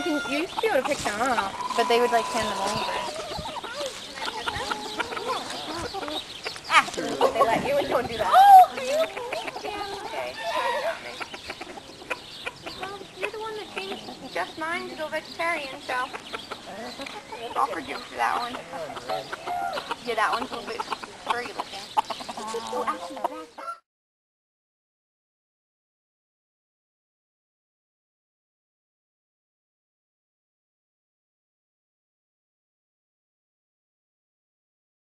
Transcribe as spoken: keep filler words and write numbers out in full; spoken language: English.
can, you used to be able to pick them up, but they would like hand them over. After they let you, and don't do that. Oh, are you okay? Well, you're the one that changed Just Mine to go vegetarian, so I offered you for that one. Yeah, that one's a little bit furry looking. Oh, actually, that's